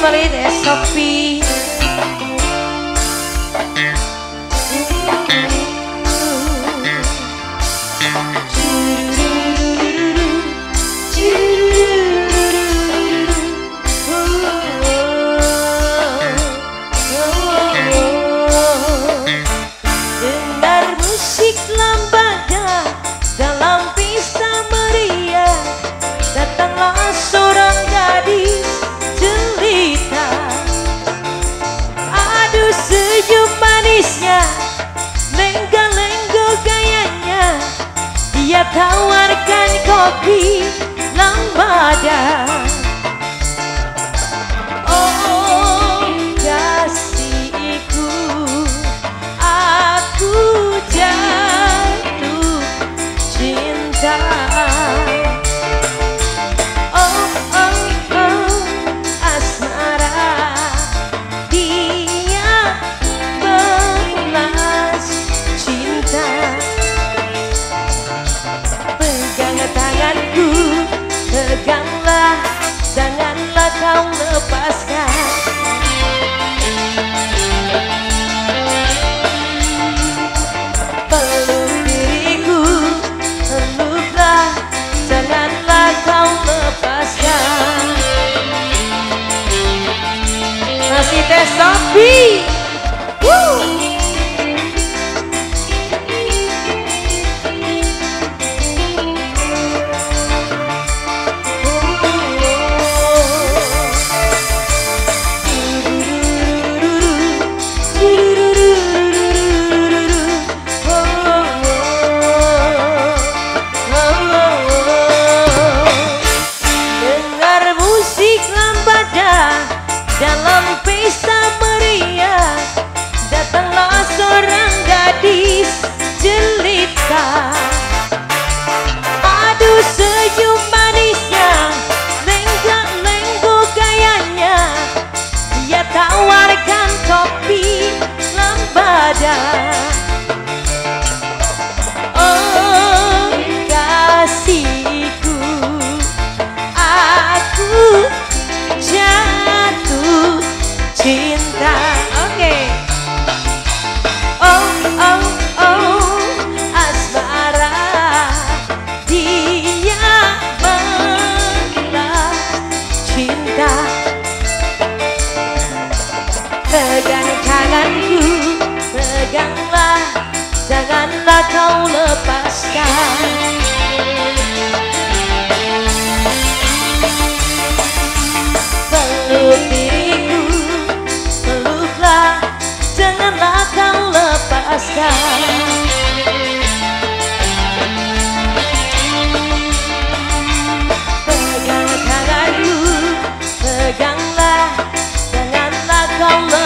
solid Sophie. Dengar musik lambada dalam pesta meriah, datanglah seorang gadis jelita. Aduh senyum manisnya, lengga-lenggo gayanya, dia tawarkan kopi lambada. Oh kasihku, aku jatuh cinta. Oh oh oh asmara, dia balas cinta. Pegang tanganku, peganglah, janganlah kau lepaskan. Peluk diriku, peluklah, janganlah kau lepaskan. Masih Teh Sophie. Dalam pesta meriah, datanglah seorang gadis jelita. Aduh senyum manisnya, lengga-lenggo gayanya, dia tawarkan kopi lambada. Oh kasihku, aku jatuh cinta. Oke. Oh oh oh asmara, dia balas cinta. Pegang tanganku, peganglah, janganlah kau lepaskan. Peluk diriku, peluklah, janganlah kau lepaskan. Pegang tanganku, peganglah, janganlah kau lepaskan.